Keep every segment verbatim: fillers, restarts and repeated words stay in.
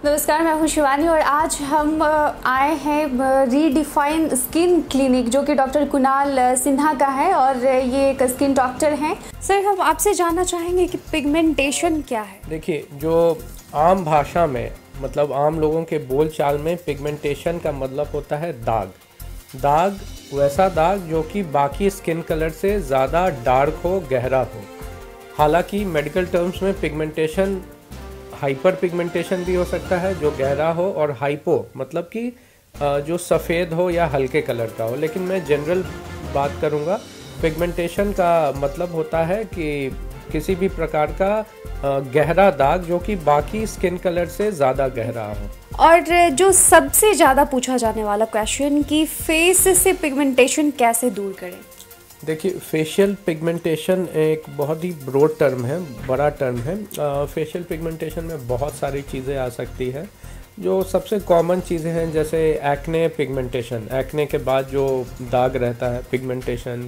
नमस्कार, मैं हूं शिवानी और आज हम आए हैं रीडिफाइन स्किन क्लिनिक जो कि डॉक्टर कुणाल सिन्हा का है और ये एक स्किन डॉक्टर हैं। सर, हम आपसे जानना चाहेंगे कि पिगमेंटेशन क्या है। देखिए, जो आम भाषा में मतलब आम लोगों के बोल चाल में पिगमेंटेशन का मतलब होता है दाग। दाग वैसा दाग जो कि बाकी स्किन कलर से ज़्यादा डार्क हो, गहरा हो। हालांकि मेडिकल टर्म्स में पिगमेंटेशन हाइपर पिगमेंटेशन भी हो सकता है जो गहरा हो, और हाइपो मतलब कि जो सफ़ेद हो या हल्के कलर का हो। लेकिन मैं जनरल बात करूँगा, पिगमेंटेशन का मतलब होता है कि किसी भी प्रकार का गहरा दाग जो कि बाकी स्किन कलर से ज़्यादा गहरा हो। और जो सबसे ज़्यादा पूछा जाने वाला क्वेश्चन कि फेस से पिगमेंटेशन कैसे दूर करें। देखिए, फेशियल पिगमेंटेशन एक बहुत ही ब्रॉड टर्म है, बड़ा टर्म है। फेशियल पिगमेंटेशन में बहुत सारी चीज़ें आ सकती है। जो सबसे कॉमन चीज़ें हैं जैसे एक्ने पिगमेंटेशन, एक्ने के बाद जो दाग रहता है पिगमेंटेशन।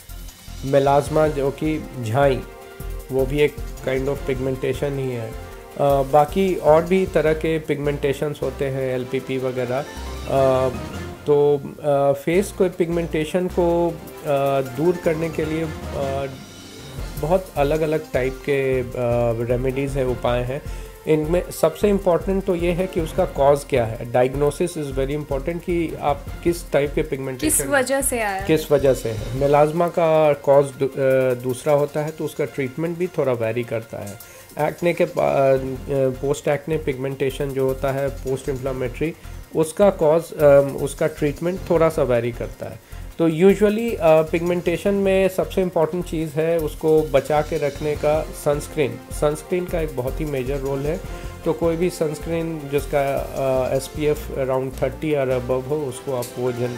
मेलाज्मा जो कि झाई, वो भी एक काइंड ऑफ पिगमेंटेशन ही है। uh, बाकी और भी तरह के पिगमेंटेशंस होते हैं, एल पी पी वगैरह। uh, तो फेस को पिगमेंटेशन को आ, दूर करने के लिए आ, बहुत अलग अलग टाइप के रेमेडीज़ है, उपाय हैं। इनमें सबसे इम्पॉर्टेंट तो ये है कि उसका कॉज क्या है। डायग्नोसिस इज़ वेरी इंपॉर्टेंट कि आप किस टाइप के पिगमेंटेशन किस वजह से आया किस वजह से है। मेलाज्मा का कॉज दूसरा होता है तो उसका ट्रीटमेंट भी थोड़ा वेरी करता है। एक्ने के पोस्ट एक्ने पिगमेंटेशन जो होता है, पोस्ट इन्फ्लामेटरी, उसका कॉज उसका ट्रीटमेंट थोड़ा सा वेरी करता है। तो यूजुअली पिगमेंटेशन में सबसे इम्पॉर्टेंट चीज़ है उसको बचा के रखने का सनस्क्रीन। सनस्क्रीन का एक बहुत ही मेजर रोल है। तो कोई भी सनस्क्रीन जिसका S P F around thirty और अबव हो, उसको आपको जन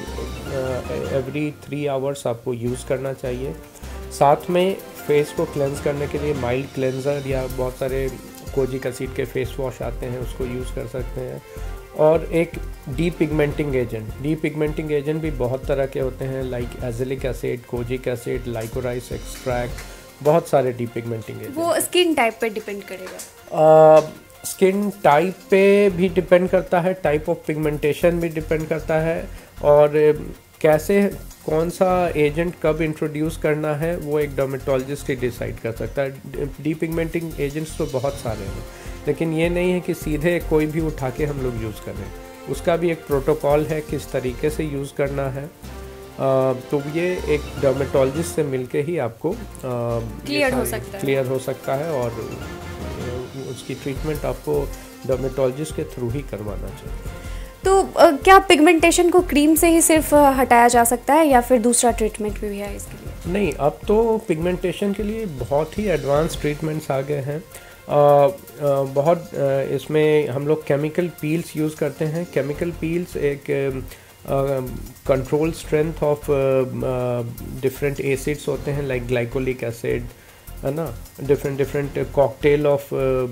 एवरी थ्री आवर्स आपको यूज़ करना चाहिए। साथ में फेस को क्लेंस करने के लिए माइल्ड क्लेंजर या बहुत सारे कोजिक एसिड के फेस वॉश आते हैं, उसको यूज़ कर सकते हैं। और एक de pigmenting agent de pigmenting agent भी बहुत तरह के होते हैं, like azelaic acid, kojic acid, liquorice extract, बहुत सारे डी पिगमेंटिंग एजेंट। वो स्किन टाइप पे डिपेंड करेगा। स्किन टाइप पे भी डिपेंड करता है, टाइप ऑफ पिगमेंटेशन भी डिपेंड करता है, और कैसे कौन सा एजेंट कब इंट्रोड्यूस करना है वो एक डर्मेटोलॉजिस्ट ही डिसाइड कर सकता है। डी पिगमेंटिंग एजेंट्स तो बहुत सारे हैं, लेकिन ये नहीं है कि सीधे कोई भी उठा के हम लोग यूज़ करें। उसका भी एक प्रोटोकॉल है किस तरीके से यूज़ करना है। आ, तो ये एक डर्मेटोलॉजिस्ट से मिलके ही आपको क्लियर हो सकता है क्लियर हो सकता है और उसकी ट्रीटमेंट आपको डर्मेटोलॉजिस्ट के थ्रू ही करवाना चाहिए। तो क्या पिगमेंटेशन को क्रीम से ही सिर्फ हटाया जा सकता है या फिर दूसरा ट्रीटमेंट भी है इसके लिए? नहीं, अब तो पिगमेंटेशन के लिए बहुत ही एडवांस ट्रीटमेंट्स आ गए हैं। आ, आ, बहुत आ, इसमें हम लोग केमिकल पील्स यूज़ करते हैं। केमिकल पील्स एक control strength of different acids होते हैं, लाइक ग्लाइकोलिक एसिड, है ना। Different different cocktail of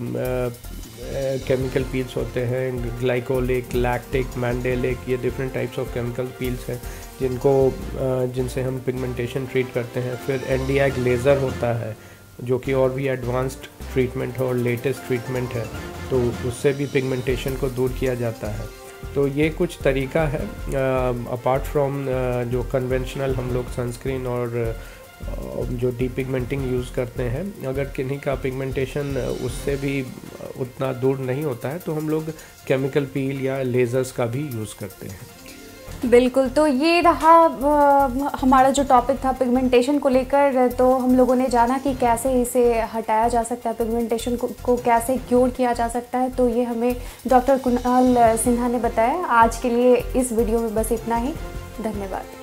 chemical peels होते हैं, ग्लाइकोलिक, लैक्टिक, मैंडेलिक, ये different types of chemical peels हैं जिनको uh, जिनसे हम पिगमेंटेशन ट्रीट करते हैं। फिर एनडीएग लेज़र होता है जो कि और भी एडवांस्ड ट्रीटमेंट है और लेटेस्ट ट्रीटमेंट है, तो उससे भी पिगमेंटेशन को दूर किया जाता है। तो ये कुछ तरीका है अपार्ट फ्रॉम जो कन्वेंशनल हम लोग सनस्क्रीन और uh, जो डी पिगमेंटिंग यूज़ करते हैं। अगर किन्हीं का पिगमेंटेशन उससे भी उतना दूर नहीं होता है तो हम लोग केमिकल पील या लेज़र्स का भी यूज़ करते हैं। बिल्कुल, तो ये रहा हमारा जो टॉपिक था पिगमेंटेशन को लेकर। तो हम लोगों ने जाना कि कैसे इसे हटाया जा सकता है, पिगमेंटेशन को, को कैसे क्योर किया जा सकता है। तो ये हमें डॉक्टर कुणाल सिन्हा ने बताया। आज के लिए इस वीडियो में बस इतना ही। धन्यवाद।